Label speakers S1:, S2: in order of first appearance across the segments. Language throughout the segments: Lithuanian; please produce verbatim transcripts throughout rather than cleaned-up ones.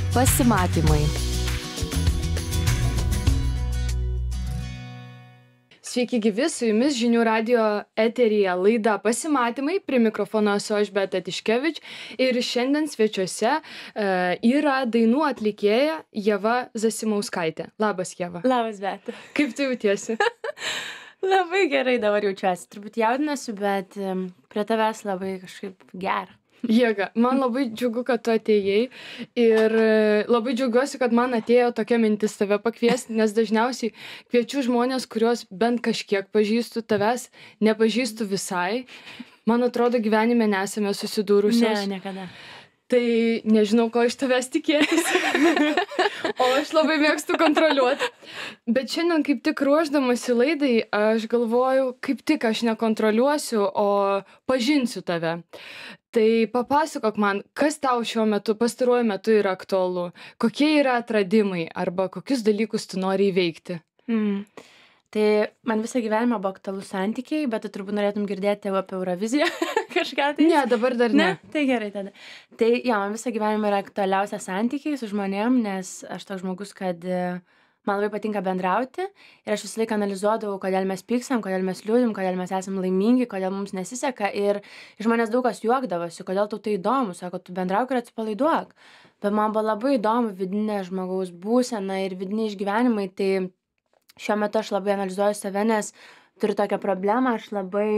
S1: Pasimatymai.
S2: Sveiki gyvi, su jumis Žinių radijo eteryje laida Pasimatymai, prie mikrofono esu aš Beata Tiškevič ir šiandien svečiuose e, yra dainų atlikėja Ieva Zasimauskaitė. Labas, Ieva.
S3: Labas, Beata.
S2: Kaip tu jautiesi?
S3: Labai gerai dabar jaučiuosi, turbūt jaudinasi, bet um, prie tavęs labai kažkaip gera.
S2: Jėga, man labai džiugu, kad tu atėjai ir labai džiaugiuosi, kad man atėjo tokia mintis tave pakviesti, nes dažniausiai kviečiu žmonės, kuriuos bent kažkiek pažįstu, tavęs nepažįstu visai. Man atrodo, gyvenime nesame susidūrusios.
S3: Ne, niekada.
S2: Tai nežinau, ko iš tavęs tikėtis. O aš labai mėgstu kontroliuoti. Bet šiandien kaip tik ruošdamasi laidai, aš galvoju, kaip tik aš nekontroliuosiu, o pažinsiu tave. Tai papasakok man, kas tau šiuo metu, pastaruoju metu yra aktualu, kokie yra atradimai arba kokius dalykus tu nori įveikti.
S3: Mm. Tai man visą gyvenimą buvo aktualų santykiai, bet tu turbūt norėtum girdėti apie Euroviziją kažką tai.
S2: Ne, dabar dar ne.
S3: ne. Tai gerai tada. Tai jo, man visą gyvenimą yra aktualiausia santykiai su žmonėm, nes aš toks žmogus, kad man labai patinka bendrauti ir aš visą laiką analizuodavau, kodėl mes pykstam, kodėl mes liūdim, kodėl mes esam laimingi, kodėl mums nesiseka ir iš manęs daug kas juokdavosi, kodėl tau tai įdomu, sako, tu bendrauk ir atsipalaiduok. Bet man buvo labai įdomu vidinė žmogaus būsena ir vidiniai išgyvenimai, tai šiuo metu aš labai analizuoju save, nes turiu tokią problemą, aš labai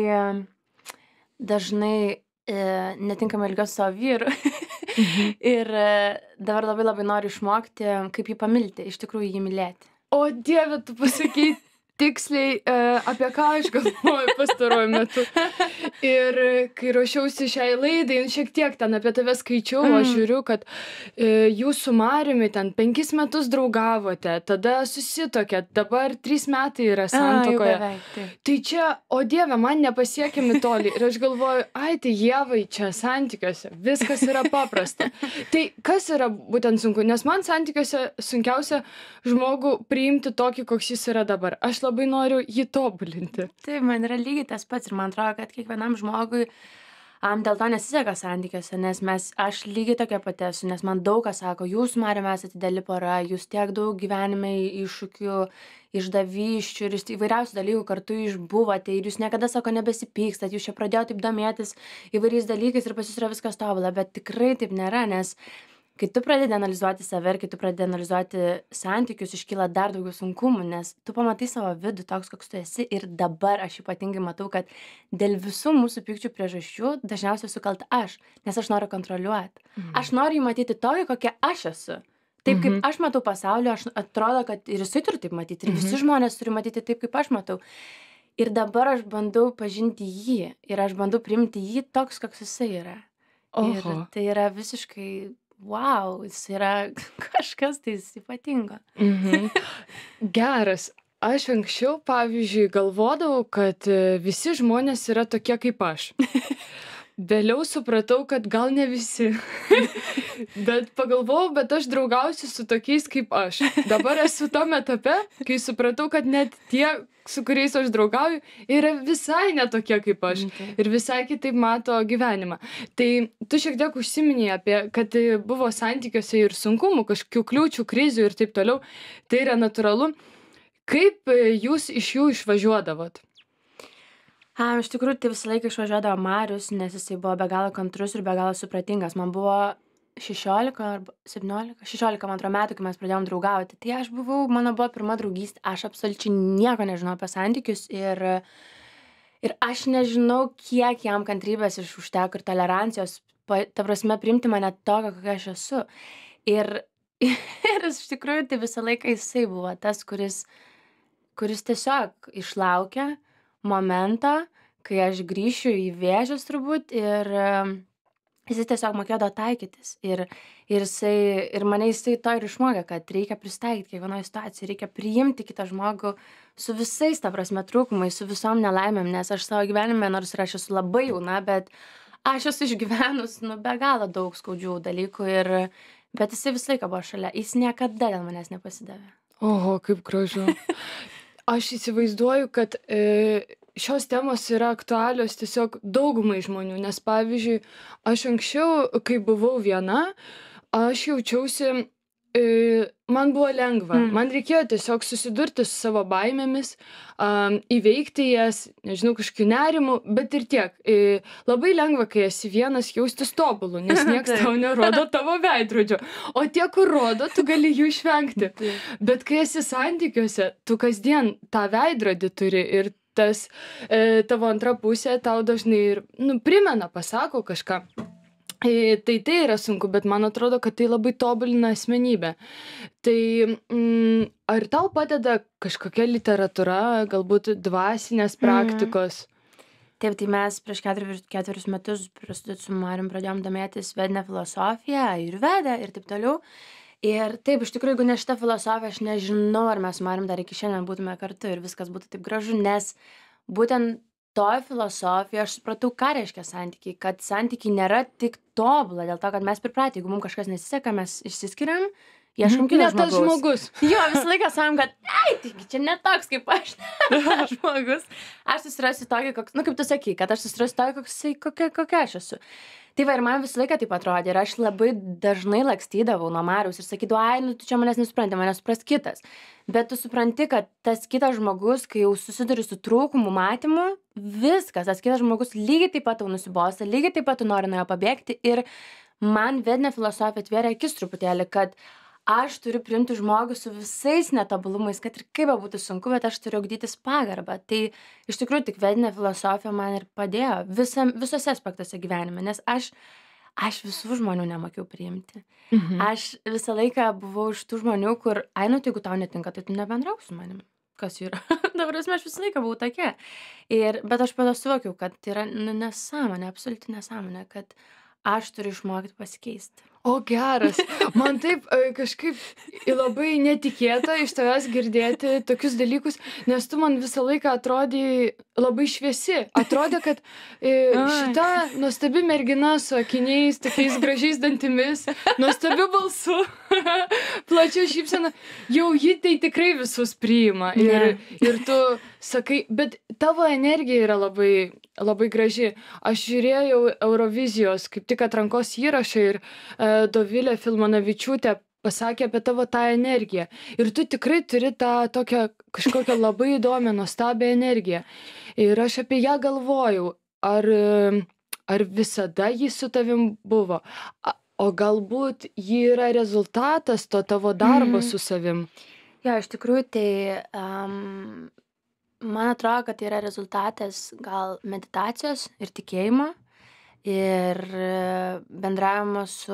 S3: dažnai e, netinkamai elgiuosi savo vyru. Mhm. Ir e, dabar labai labai noriu išmokti, kaip jį pamilti, iš tikrųjų jį mylėti.
S2: O Dieve, tu pasakai tiksliai, e, apie ką aš galvoju pastaruoju metu. Ir kai ruošiausi šiai laidai, šiek tiek ten apie tave skaičiau, mm. aš žiūriu, kad e, jūs su Mariumi ten penkis metus draugavote, tada susitokėt, dabar trys metai yra santuokoje.
S3: A, beveik, tai.
S2: tai čia, o Dieve, man nepasiekiami toli. Ir aš galvoju, ai, tai Ievai čia santykiuose, viskas yra paprasta. Tai kas yra būtent sunku? Nes man santykiuose sunkiausia žmogų priimti tokį, koks jis yra dabar. Aš labai noriu jį tobulinti.
S3: Tai man yra lygiai tas pats ir man atrodo, kad kiekvienam žmogui um, dėl to nesiseka santykiuose, nes mes, aš lygiai tokia pati esu, nes man daug kas sako, jūs, Mariumi, esate dideli pora, jūs tiek daug gyvenime iššūkių, išdavysčių ir įvairiausių dalykų kartu išbuvote ir jūs niekada, sako, nebesipykstat, jūs čia pradėjote taip domėtis įvairiais dalykais ir pas jūs yra viskas tobula, bet tikrai taip nėra, nes kai tu pradedi analizuoti save ir kai tu pradedi analizuoti santykius, iškyla dar daugiau sunkumų, nes tu pamatai savo vidų toks, koks tu esi ir dabar aš ypatingai matau, kad dėl visų mūsų pykčių priežasčių dažniausiai sukalta aš, nes aš noriu kontroliuoti. Mhm. Aš noriu jį matyti tokį, kokia aš esu. Taip, kaip mhm. aš matau pasaulį, aš atrodo, kad ir jisai turi taip matyti, ir visi mhm. žmonės turi matyti taip, kaip aš matau. Ir dabar aš bandau pažinti jį ir aš bandau priimti jį toks, koks jisai yra.
S2: Oho.
S3: Ir tai yra visiškai wow, jis yra kažkas tai ypatingo.
S2: Mhm. Geras. Aš anksčiau, pavyzdžiui, galvodavau, kad visi žmonės yra tokie kaip aš. Vėliau supratau, kad gal ne visi. Bet pagalvojau, bet aš draugausiu su tokiais kaip aš. Dabar esu tame etape, kai supratau, kad net tie, su kuriais aš draugauju, yra visai netokie kaip aš.
S3: Okay.
S2: Ir visai kitaip mato gyvenimą. Tai tu šiek tiek užsiminėjai apie, kad buvo santykiuose ir sunkumų, kažkokių kliūčių, krizių ir taip toliau. Tai yra natūralu. Kaip jūs iš jų išvažiuodavot?
S3: A, iš tikrųjų, tai visą laiką išvažiuodavo Marius, nes jisai buvo be galo kantrus ir be galo supratingas. Man buvo šešiolika arba septyniolika, šešiolika man atrodo metų, kai mes pradėjom draugauti. Tai aš buvau, mano buvo pirma draugystė, aš absoliučiai nieko nežinau apie santykius ir, ir aš nežinau, kiek jam kantrybės iš užteko ir tolerancijos, ta prasme, priimti mane tokią, kokia aš esu. Ir, ir iš tikrųjų, tai visą laiką jisai buvo tas, kuris, kuris tiesiog išlaukė momento, kai aš grįšiu į Vėžius turbūt ir um, jisai tiesiog mokėjo taikytis ir, ir, jisai, ir mane jisai to ir išmokė, kad reikia pristaikyti kiekvienoje situacijoje, reikia priimti kitą žmogų su visais, ta prasme, trūkumais, su visom nelaimėm, nes aš savo gyvenime, nors ir aš esu labai jauna, bet aš esu išgyvenus, nu, be galo daug skaudžių dalykų ir, bet jisai visą laiką buvo šalia, jis niekada dėl manęs nepasidavė.
S2: Oho, kaip gražu. Aš įsivaizduoju, kad e, šios temos yra aktualios tiesiog daugumai žmonių, nes pavyzdžiui, aš anksčiau, kai buvau viena, aš jaučiausi E, man buvo lengva.
S3: Mm.
S2: Man reikėjo tiesiog susidurti su savo baimėmis, um, įveikti jas, nežinau, kažkokiu nerimu, bet ir tiek. E, labai lengva, kai esi vienas, jaustis tobulu, nes niekas
S3: Taip.
S2: tau nerodo tavo veidrodžio. O tie, kur rodo, tu gali jų išvengti.
S3: Taip.
S2: Bet kai esi santykiuose, tu kasdien tą veidrodį turi ir tas e, tavo antra pusė tau dažnai ir nu, primena, pasako kažką. E, tai tai yra sunku, bet man atrodo, kad tai labai tobulina asmenybę. Tai mm, ar tau padeda kažkokia literatūra, galbūt dvasinės praktikos?
S3: Taip, tai mes prieš ketverius, ketverius metus prasidėt su Marium pradėjom domėtis vedinę filosofiją, ayurvedą ir taip toliau. Ir taip, iš tikrųjų, jeigu ne šita filosofija, aš nežinau, ar mes su Marium dar iki šiandien būtume kartu ir viskas būtų taip gražu, nes būtent toj filosofijoj aš supratau, ką reiškia santykiai, kad santykiai nėra tik tobula, dėl to, kad mes pripratę, jeigu mums kažkas nesiseka, mes išsiskiriam, ieškom kito
S2: Ne tas
S3: žmogaus.
S2: žmogus.
S3: Jo, visą laiką sakom, kad, ai, taigi čia ne toks kaip aš, tas žmogus. Aš susirasiu tokį, koks, nu kaip tu sakai, kad aš susirasiu tokį, koks, kokia, kokia aš esu. Tai va, ir man visą laiką taip atrodė, ir aš labai dažnai lakstydavau nuo Mariaus ir sakydavau, ai, nu tu čia manęs nesupranti, manęs supras kitas. Bet tu supranti, kad tas kitas žmogus, kai jau susiduri su trūkumu matymu, viskas, tas kitas žmogus lygiai taip pat tau nusibosta, lygiai taip pat tu nori nuo jo pabėgti. Ir man vedinė filosofija atvėrė akis truputėlį, kad aš turiu priimti žmogų su visais netobulumais, kad ir kaip būtų sunku, bet aš turiu ugdytis pagarbą. Tai iš tikrųjų tik vedinė filosofija man ir padėjo visam, visose aspektuose gyvenime, nes aš, aš visų žmonių nemokėjau priimti.
S2: Mhm.
S3: Aš visą laiką buvau iš tų žmonių, kur, ai, nu, tai jeigu tau netinka, tai tu nebendrauk su manim. Kas yra? Dabar aš visą laiką buvau tokia. Ir, bet aš pada suvokiau, kad tai yra nu, nesąmonė, absoliuti nesąmonė, kad aš turiu išmokti pasikeisti.
S2: O geras, man taip e, kažkaip labai netikėta iš tavęs girdėti tokius dalykus, nes tu man visą laiką atrodai labai šviesi. Atrodė, kad e, šita nuostabi mergina su akiniais, tokiais gražiais dantimis, nuostabiu balsu, plačia šypsena, jau ji tai tikrai visus priima. Ir, ir tu sakai, bet tavo energija yra labai, labai graži. Aš žiūrėjau Eurovizijos, kaip tik atrankos įrašą ir e, Dovilė Filmanavičiūtė pasakė apie tavo tą energiją. Ir tu tikrai turi tą tokią kažkokią labai įdomią, nuostabią energiją. Ir aš apie ją galvojau, ar, ar visada ji su tavim buvo, o galbūt ji yra rezultatas to tavo darbo mm. su savim.
S3: Jo, iš tikrųjų, tai um, man atrodo, kad tai yra rezultatas gal meditacijos ir tikėjimo ir bendravimo su,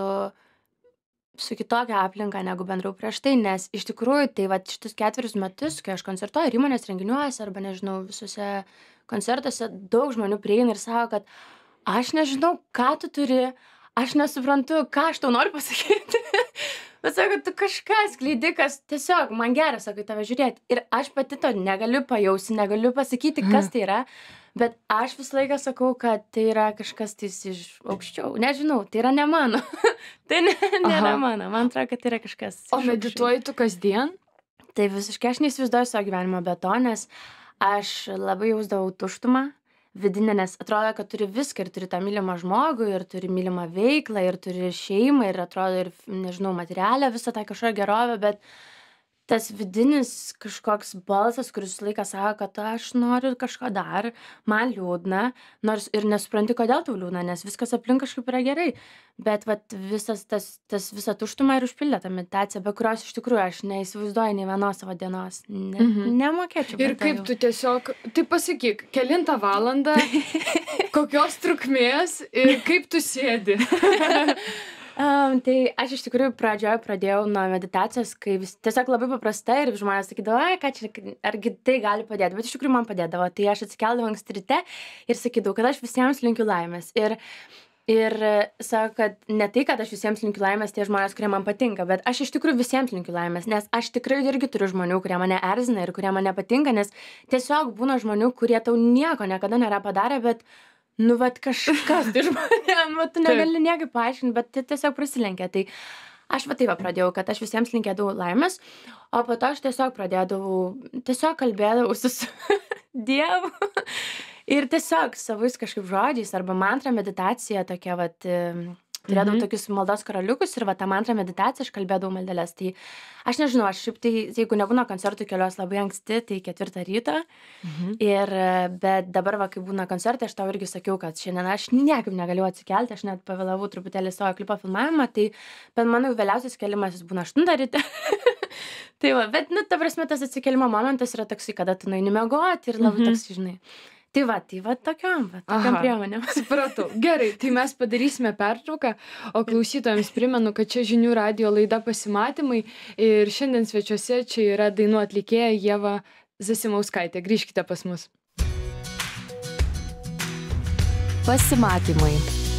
S3: su kitokia aplinka, negu bendrau prieš tai, nes iš tikrųjų, tai va šitus ketverius metus, kai aš koncertuoju ir įmonės renginiuose arba, nežinau, visose koncertuose, daug žmonių prieina ir sako, kad aš nežinau, ką tu turi, aš nesuprantu, ką aš tau noriu pasakyti. Bet sako, tu kažką skleidi, kas tiesiog man geras, sako, tave žiūrėti. Ir aš pati to negaliu pajausti, negaliu pasakyti, kas tai yra. Bet aš visą laiką sakau, kad tai yra kažkas tais iš aukščiau. Nežinau, tai yra ne mano. Tai ne, nėra mano. Man atrodo, kad tai yra kažkas.
S2: O medituoji tu kasdien?
S3: Tai visiškai aš neįsivaizduoju savo gyvenimo be to, nes aš labai jausdavau tuštumą vidinę, nes atrodo, kad turi viską ir turi tą mylimą žmogų, ir turi mylimą veiklą, ir turi šeimą, ir atrodo, ir, nežinau, materialę visą tą kažkokią gerovę, bet tas vidinis kažkoks balsas, kuris visą laiką sako, kad aš noriu kažko dar, man liūdna, nors ir nesupranti, kodėl tau liūdna, nes viskas aplink kažkaip yra gerai. Bet vat, visas tas, tas visą tuštumą ir užpildė tą meditaciją, be kurios iš tikrųjų aš neįsivaizduoju nei vienos savo dienos. Ne, mhm. Nemokėčiau.
S2: Ir kaip tu tiesiog, tai pasakyk, kelintą valandą, kokios trukmės ir kaip tu sėdi.
S3: Um, tai aš iš tikrųjų pradžioje pradėjau nuo meditacijos, kai vis, tiesiog labai paprastai ir žmonės sakydavo, ai, ką čia, argi tai gali padėti, bet iš tikrųjų man padėdavo. Tai aš atsikeldavau anksti ryte ir sakydavau, kad aš visiems linkiu laimės. Ir, ir sako, kad ne tai, kad aš visiems linkiu laimės, tie žmonės, kurie man patinka, bet aš iš tikrųjų visiems linkiu laimės, nes aš tikrai irgi turiu žmonių, kurie mane erzina ir kurie man nepatinka, nes tiesiog būna žmonių, kurie tau nieko niekada nėra padarę, bet nu, vat kažkas, tai žmonėm, vat tu negali niekaip paaiškinti, bet tai tiesiog prasilenkia. Tai aš va taip va pradėjau, kad aš visiems linkėdavau laimės, o po to aš tiesiog pradėdavau, tiesiog kalbėdavau su Dievu ir tiesiog savais kažkaip žodžiais arba mantra meditacija tokia vat turėdavau
S2: Mhm.
S3: tokius maldos karaliukus ir va tą mantrą meditaciją aš kalbėdavau maldeles. Tai aš nežinau, aš šiaip tai, jeigu nebūna koncertų kelios labai anksti, tai ketvirtą ryto.
S2: Mhm.
S3: Ir, bet dabar, va, kai būna koncertai, aš tau irgi sakiau, kad šiandien aš niekaip negaliu atsikelti, aš net pavėlavau truputėlį savo klipo filmavimą, tai, bet mano vėliausias kelimas jis būna aštuntą ryte. Tai va, bet, nu, ta prasme, tas atsikėlimo momentas yra toksai, kada tu nueini miegoti ir labai
S2: Mhm.
S3: toks, žinai. Tai va, tai va, tokiam, va, tokiam
S2: Aha.
S3: priemonėm.
S2: Supratau. Gerai, tai mes padarysime pertrauką, o klausytojams primenu, kad čia žinių radijo laida Pasimatymai ir šiandien svečiuose čia yra dainų atlikėja Ieva Zasimauskaitė. Grįžkite pas mus.
S1: Pasimatymai.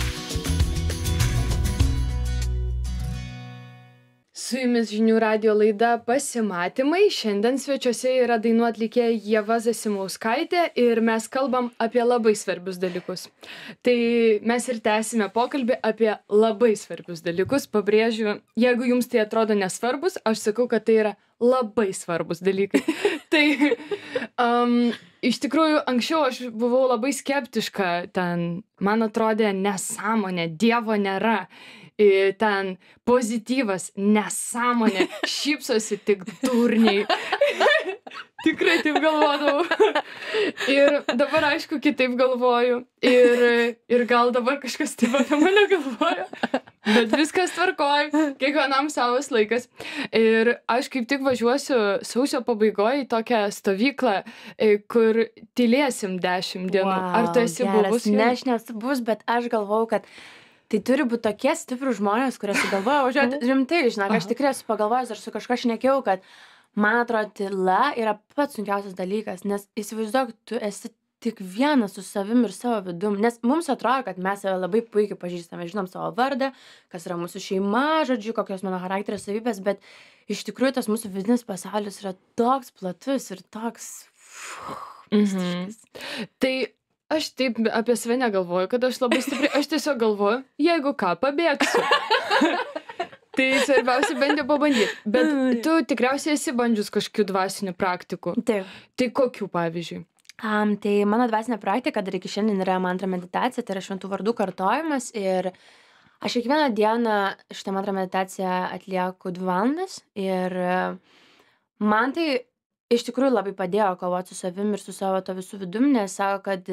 S2: Su jumis žinių radijo laida Pasimatymai. Šiandien svečiuose yra dainų atlikėja Ieva Zasimauskaitė ir mes kalbam apie labai svarbius dalykus. Tai mes ir tęsime pokalbį apie labai svarbius dalykus. Pabrėžiu, jeigu jums tai atrodo nesvarbus, aš sakau, kad tai yra labai svarbus dalykai. Tai um, iš tikrųjų anksčiau aš buvau labai skeptiška, ten man atrodė nesąmonė, Dievo nėra. I, ten pozityvas, nesąmonė, šypsosi tik durniai. Tikrai taip galvodavau. Ir dabar, aišku, kitaip galvoju. Ir, ir gal dabar kažkas taip apie mane galvoja. Bet viskas tvarkoj, kiekvienam savas laikas. Ir aš kaip tik važiuosiu sausio pabaigoje į tokią stovyklą, kur tylėsim dešimt dienų. Wow, ar tu esi
S3: geras.
S2: buvus?
S3: Ne, aš nesu buvus, bet aš galvau, kad tai turi būti tokie stiprūs žmonės, kurie sugalvoja važiuoti rimtai, žinok, aš tikrai esu pagalvojęs, aš su kažką šnekėjau, kad man atrodo, tyla yra pats sunkiausias dalykas, nes įsivaizduok, tu esi tik vienas su savim ir savo vidum, nes mums atrodo, kad mes save labai puikiai pažįstame, žinom savo vardą, kas yra mūsų šeima, žodžiu, kokios mano charakterio savybės, bet iš tikrųjų tas mūsų vidinis pasaulis yra toks platus ir toks...
S2: Mhm. Tai aš taip apie save negalvoju, kad aš labai stipriai, aš tiesiog galvoju, jeigu ką, pabėgsiu. Tai svarbiausia bent jau pabandyti. Bet tu tikriausiai esi bandžius kažkokių dvasinių praktikų.
S3: Taip.
S2: Tai kokių, pavyzdžiui?
S3: Um, tai mano dvasinė praktika, dar iki šiandien yra mantra meditacija, tai yra šventų vardų kartojimas ir aš kiekvieną dieną šitą mantra meditaciją atlieku dvi valandas ir man tai iš tikrųjų labai padėjo kovoti su savim ir su savo to visų vidum, nes sako, kad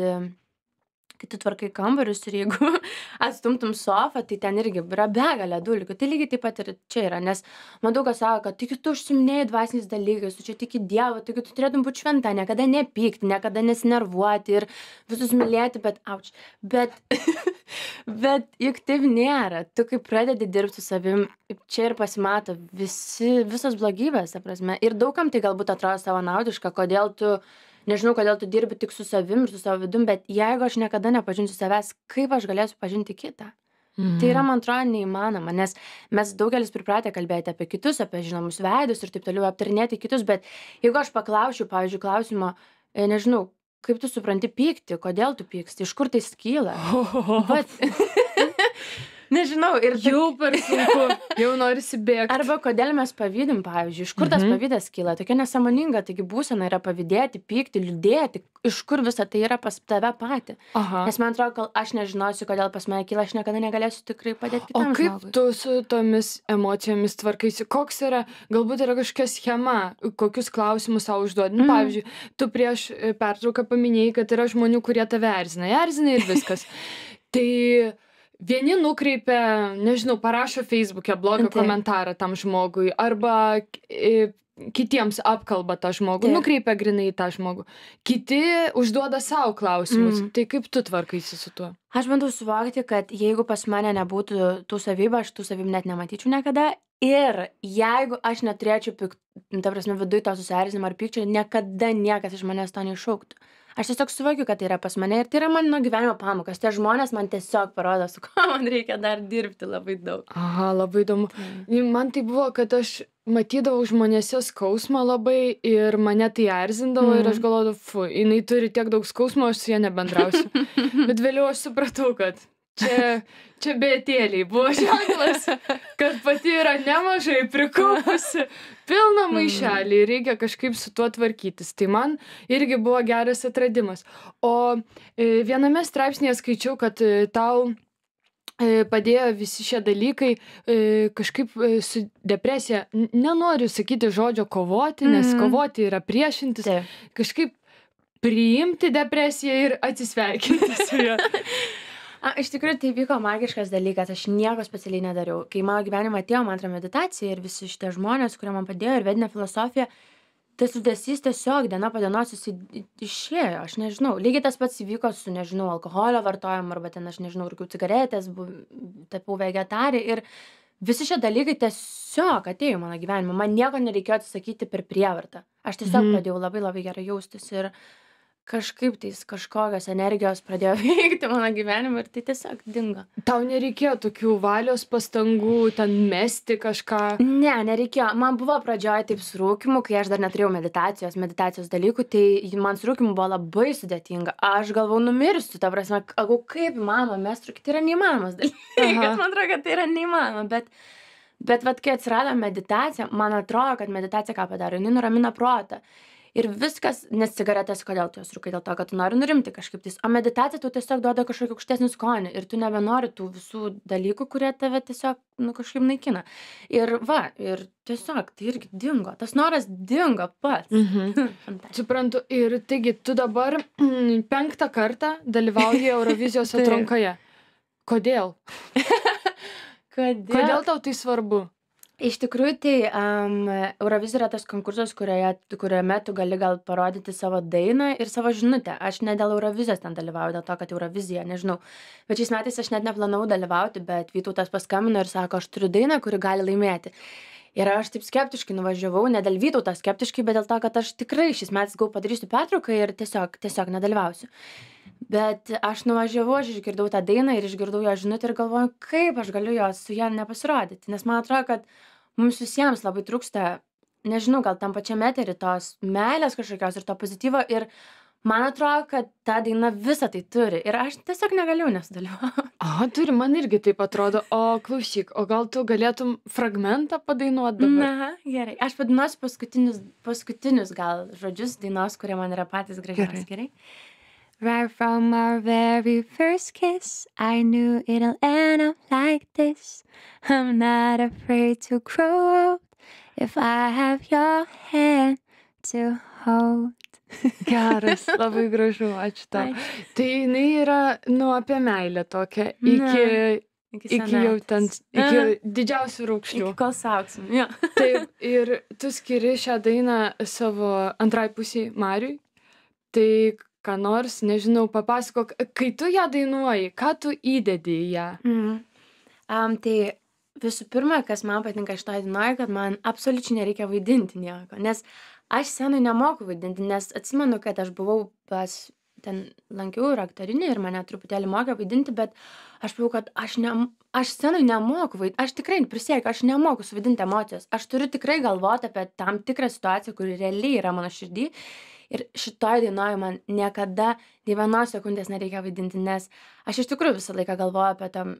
S3: kai tu tvarkai kambarius ir jeigu atstumtum sofą, tai ten irgi yra begalė dulkių. Tai lygiai taip pat ir čia yra, nes man daug kas sako, kad tik tu užsiminėjai dvasiniais dalykais, tu čia tiki Dievo, tik tu turėtum būti šventa, niekada nepykti, niekada nesinervuoti ir visus mylėti, bet auč. Bet, bet juk taip nėra. Tu kai pradedi dirbti su savim, čia ir pasimato visi, visos blogybės, ta prasme. Ir daugam tai galbūt atrodo savanaudiška, kodėl tu nežinau, kodėl tu dirbi tik su savim ir su savo vidum, bet jeigu aš niekada nepažinsiu savęs, kaip aš galėsiu pažinti kitą? Mhm. Tai yra, man atrodo, neįmanoma, nes mes daugelis pripratę kalbėti apie kitus, apie žinomus veidus ir taip toliau aptarinėti kitus, bet jeigu aš paklausiu, pavyzdžiui, klausimo, nežinau, kaip tu supranti pyktį, kodėl tu pyksti, iš kur tai skyla? Vat. Nežinau, ir
S2: jau per sunku, jau norisi bėgti.
S3: Arba kodėl mes pavydim, pavyzdžiui, iš kur tas pavydas kyla, tokia nesąmoninga, taigi būsena yra pavydėti, pykti, liūdėti, iš kur visa tai yra pas tave patį.
S2: Aha.
S3: Nes man atrodo, kol aš nežinosiu, kodėl pas mane kyla, aš niekada negalėsiu tikrai padėti kitam
S2: žmogui. O kaip
S3: žmogui.
S2: tu su tomis emocijomis tvarkaisi? Koks yra, galbūt yra kažkokia schema, kokius klausimus savo užduodi? Nu, pavyzdžiui, tu prieš pertrauką paminėjai, kad yra žmonių, kurie tave erzina, erzina ir viskas. Tai vieni nukreipia, nežinau, parašo Facebook'e blogą
S3: Taip.
S2: komentarą tam žmogui, arba e, kitiems apkalba tą žmogų,
S3: Taip.
S2: nukreipia grinai į tą žmogų. Kiti užduoda savo klausimus.
S3: Mm.
S2: Tai kaip tu tvarkaisi su tuo?
S3: Aš bandau suvokti, kad jeigu pas mane nebūtų tų savybių, aš tų savybių net nematyčiau niekada. Ir jeigu aš neturėčiau, pik, ta prasme, viduj to susierzinimo ar pykčio, niekada niekas iš manęs to neiššauktų. Aš tiesiog suvokiu, kad tai yra pas mane ir tai yra mano gyvenimo pamokas. Tie žmonės man tiesiog parodo, su kuo man reikia dar dirbti labai daug.
S2: Aha, labai įdomu. Man tai buvo, kad aš matydavau žmonėse skausmą labai ir mane tai erzindavo
S3: Mm.
S2: ir aš galvodavau, fu, jinai turi tiek daug skausmo, aš su ja nebendrausiu. Bet vėliau aš supratau, kad čia, čia bėtėliai buvo ženklas, kad pati yra nemažai prikaupusi, pilną maišelį ir reikia kažkaip su tuo tvarkytis. Tai man irgi buvo geras atradimas. O e, viename straipsnėje skaičiau, kad e, tau e, padėjo visi šie dalykai e, kažkaip e, su depresija, n- nenoriu sakyti žodžio kovoti, nes
S3: Mhm.
S2: kovoti yra priešintis,
S3: Taip.
S2: kažkaip priimti depresiją ir atsisveikinti su ja.
S3: A, iš tikrųjų, tai vyko magiškas dalykas, aš nieko specialiai nedariau. Kai mano gyvenimą atėjo man antrą meditaciją ir visi šitie žmonės, kurie man padėjo ir vedinė filosofija, tas liūdesys tiesiog diena po dienos jisai i- išėjo, aš nežinau. Lygiai tas pats įvyko su, nežinau, alkoholio vartojimu arba ten, aš nežinau, rūkiau cigaretės, bu- tapau vegetarė ir visi šie dalykai tiesiog atėjo į mano gyvenimą. Man nieko nereikėjo atsisakyti per prievartą. Aš tiesiog
S2: Mhm.
S3: pradėjau labai labai gerai jaustis ir kažkaip tais kažkokios energijos pradėjo veikti mano gyvenime ir tai tiesiog dingo.
S2: Tau nereikėjo tokių valios pastangų, ten mesti kažką.
S3: Ne, nereikėjo. Man buvo pradžioje taip su rūkymu, kai aš dar neturėjau meditacijos, meditacijos dalykų, tai man su rūkymu buvo labai sudėtinga. Aš galvau, numirsiu, ta prasme, galvau, kaip įmanoma, mes rūkyti, tai yra neįmanomas dalykas.
S2: Aha.
S3: Man atrodo, kad tai yra neįmanoma, bet, bet vat, kai atsirado meditacija, man atrodo, kad meditacija ką padaro, jinai nuramina protą. Ir viskas, nes cigaretės, kodėl tu jas rūkai, dėl to, kad tu nori nurimti kažkaip tais. O meditacija tau tiesiog duoda kažkokį aukštesnį skonį ir tu nebenori tų visų dalykų, kurie tave tiesiog, nu, kažkaip naikina. Ir va, ir tiesiog tai irgi dingo. Tas noras dingo pats.
S2: Mhm.
S3: Fantastika.
S2: Suprantu. Ir taigi, tu dabar mm, penktą kartą dalyvauji Eurovizijos
S3: Taip.
S2: atrankoje. Kodėl?
S3: Kodėl?
S2: Kodėl tau tai svarbu?
S3: Iš tikrųjų, tai um, Eurovizija yra tas konkursas, kurioje, kuriame tu gali gal parodyti savo dainą ir savo žinutę. Aš ne dėl Eurovizijos ten dalyvauju, dėl to, kad Eurovizija, nežinau. Bet šiais metais aš net neplanavau dalyvauti, bet Vytautas paskambino ir sako, aš turiu dainą, kuri gali laimėti. Ir aš taip skeptiškai nuvažiavau, ne dėl Vytauto skeptiškai, bet dėl to, kad aš tikrai šiais metais gal padarysiu pertrauką ir tiesiog, tiesiog nedalyvausiu. Bet aš nuvažiavau, aš išgirdau tą dainą ir išgirdau jo žinutę ir galvoju, kaip aš galiu jos su ja nepasirodyti. Nes man atrodo, kad mums visiems labai trūksta, nežinau, gal tam pačiam eterį tos meilės kažkokios ir to pozityvo. Ir man atrodo, kad ta daina visą tai turi. Ir aš tiesiog negaliu nesudalyvauti.
S2: O, turi, man irgi taip atrodo. O klausyk, o gal tu galėtum fragmentą padainuoti dabar?
S3: Na, gerai. Aš padainuosiu paskutinius, paskutinius gal žodžius dainos, kurie man yra patys gražiausi. Gerai. Right from our very first kiss, I knew it'll end up like this. I'm not afraid to grow old if I have your hand to hold.
S2: Geras, labai gražu, ačiū tau.
S3: Ačiū.
S2: Tai jinai yra, nu, apie meilę tokią, iki, iki jau ten, iki
S3: Aha.
S2: didžiausių raukšlių.
S3: Iki kol sauksim. Jo.
S2: Taip, ir tu skiri šią dainą savo antrai pusiai Mariui. Tai ką nors, nežinau, papasakok, kai tu ją dainuoji, ką tu įdedi į ją?
S3: Mhm. Um, tai visų pirma, kas man patinka šitoje dainoje, kad man absoliučiai nereikia vaidinti nieko. Nes aš scenui nemoku vaidinti, nes atsimenu, kad aš buvau pas ten lankiau ir aktorinį ir mane truputėlį mokė vaidinti, bet aš buvau, kad aš, ne, aš scenui nemoku vaidinti. Aš tikrai prisiekiu, aš nemoku suvaidinti emocijos. Aš turiu tikrai galvoti apie tam tikrą situaciją, kuri realiai yra mano širdį. Ir šitoj dainoje man niekada nei vienos sekundės nereikia vaidinti, nes aš iš tikrųjų visą laiką galvoju apie tam,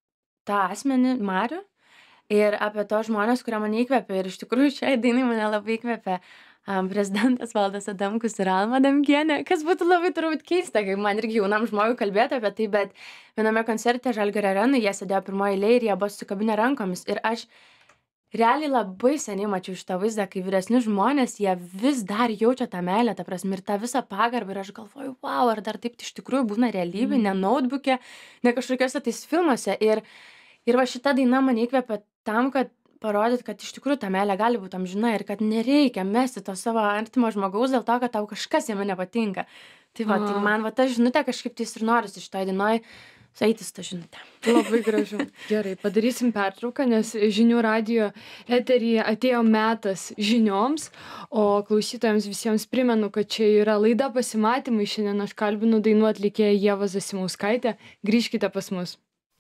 S3: tą asmenį, Marių, ir apie tos žmonės, kurie mane įkvepia. Ir iš tikrųjų šiai dainai mane labai įkvepia um, prezidentas Valdas Adamkus ir Alma Adamkienė, kas būtų labai turbūt keista, kai man irgi jaunam žmogui kalbėti apie tai, bet viename koncerte Žalgirio arenoje jie sėdėjo pirmoje eilėje ir jie buvo susikabinę rankomis. Ir aš realiai labai seniai mačiau šitą vaizdą, kai vyresni žmonės, jie vis dar jaučia tą meilę, ta prasme, ir tą visą pagarbą. Ir aš galvoju, wow, ar dar taip iš tikrųjų būna realybė, mm. ne notebook'e, ne kažkokiuose tais filmuose. Ir, ir va šita daina mane įkvepia tam, kad parodyt, kad iš tikrųjų ta meilė gali būti amžina ir kad nereikia mesti to savo artimo žmogaus dėl to, kad tau kažkas jame nepatinka. Tai va, tai man va ta žinutė kažkaip tais ir norisi šitoj dainoj sueiti su ta žinutė.
S2: Labai gražu. Gerai, padarysim pertrauką, nes žinių radijo eteryje atėjo metas žinioms, o klausytojams visiems primenu, kad čia yra laida Pasimatymai. Šiandien aš kalbinu dainų atlikėją Ievą Zasimauskaitę. Grįžkite pas mus.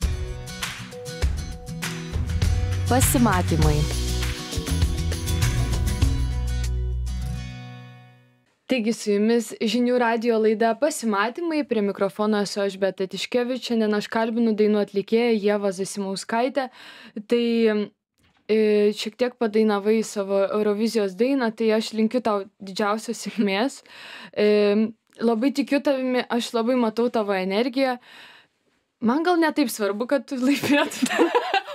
S1: Pasimatymai.
S2: Taigi su jumis žinių radijo laida Pasimatymai, prie mikrofono esu aš Beata Tiškevič, šiandien aš kalbinu dainų atlikėją Ievą Zasimauskaitę. Tai e, šiek tiek padainavai savo Eurovizijos dainą, tai aš linkiu tau didžiausios sėkmės. E, labai tikiu tavimi, aš labai matau tavo energiją. man gal ne taip svarbu, kad tu laimėtum.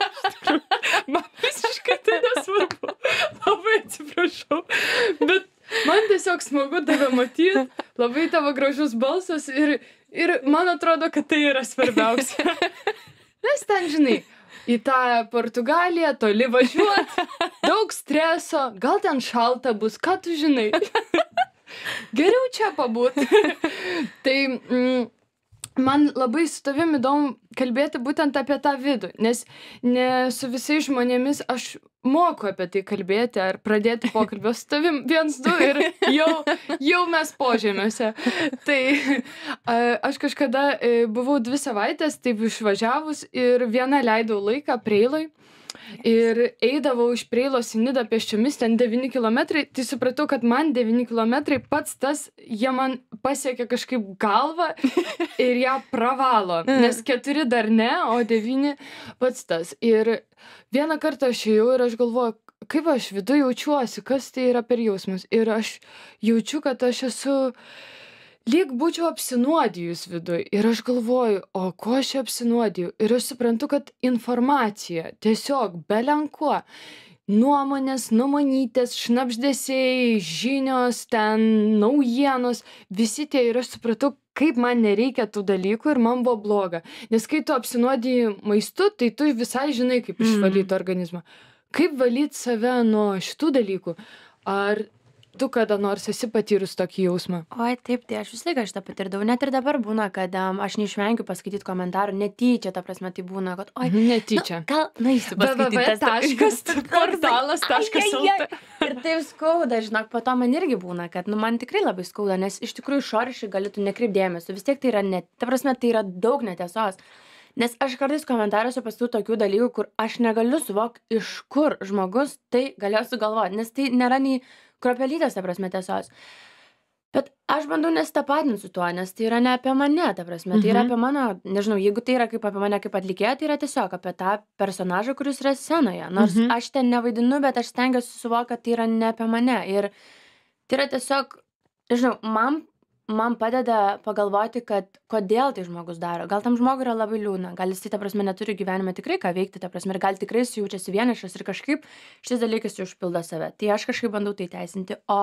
S2: Man visiškai tai nesvarbu. Labai atsiprašau. Bet man tiesiog smagu tave matyti, labai tavo gražus balsas ir, ir man atrodo, kad tai yra svarbiausia. Nes ten, žinai, į tą Portugaliją toli važiuot, daug streso, gal ten šalta bus, ką tu žinai. Geriau čia pabūt. Tai mm, man labai su tavim įdomu kalbėti būtent apie tą vidų, nes ne su visais žmonėmis aš moku apie tai kalbėti ar pradėti pokalbio su tavim viens, du ir jau, jau mes požemiuose. Tai a, aš kažkada e, buvau dvi savaitės, taip išvažiavus ir vieną leidau laiką Preiloj. Ir eidavau iš Preilos į Nidą pėsčiomis, ten devyni kilometrai, tai supratau, kad man devyni kilometrai pats tas, jie man pasiekė kažkaip galvą ir ją pravalo, nes keturi dar ne, o devyni pats tas. Ir vieną kartą aš ėjau ir aš galvoju, kaip aš viduje jaučiuosi, kas tai yra per jausmus. Ir aš jaučiu, kad aš esu lyg būčiau apsinuodijus viduj. Ir aš galvoju, o ko aš apsinuodiju? Ir aš suprantu, kad informacija tiesiog belenkuo. Nuomonės, nuomonytės, šnabždesiai, žinios, ten naujienos, visi tie. Ir aš supratau, kaip man nereikia tų dalykų ir man buvo bloga. Nes kai tu apsinuodiji maistu, tai tu visai žinai, kaip išvalyti mm. organizmą. Kaip valyti save nuo šitų dalykų? Ar tu kada nors esi patyrus tokį jausmą?
S3: Oi, taip, tai aš visą laiką šitą patirdavau. Net ir dabar būna, kad um, aš neišvengiu paskaityti komentarų, netyčia, ta prasme, tai būna, kad, oi,
S2: netyčia.
S3: Nu, gal, na, įsipaskaityti tas
S2: portalas taškas lt.
S3: Ir taip skauda, žinok, po to man irgi būna, kad, nu, man tikrai labai skauda, nes iš tikrųjų šoriškai galėtų nekreipdėmėsi. Vis tiek tai yra, net, ta prasme, tai yra daug netiesos. Nes aš kartais komentaruose pasitau tokių dalykų, kur aš negaliu suvokti, iš kur žmogus tai galėjo sugalvoti, nes tai nėra nei kropelytės, ta prasme, tiesos. Bet aš bandau nesitapatinti su tuo, nes tai yra ne apie mane, ta prasme, tai yra apie mano, nežinau, jeigu tai yra kaip apie mane kaip atlikėją, tai yra tiesiog apie tą personažą, kuris yra scenoje. Nors mhm. aš ten nevaidinu, bet aš stengiuosi suvokti, kad tai yra ne apie mane. Ir tai yra tiesiog, nežinau, man, man padeda pagalvoti, kad kodėl tai žmogus daro. Gal tam žmogui yra labai liūdna, gal jis tai, ta prasme, neturi gyvenime tikrai ką veikti, ta prasme, ir gal tikrai jis jaučiasi vienišas ir kažkaip šis dalykas užpildo save. Tai aš kažkaip bandau tai teisinti. O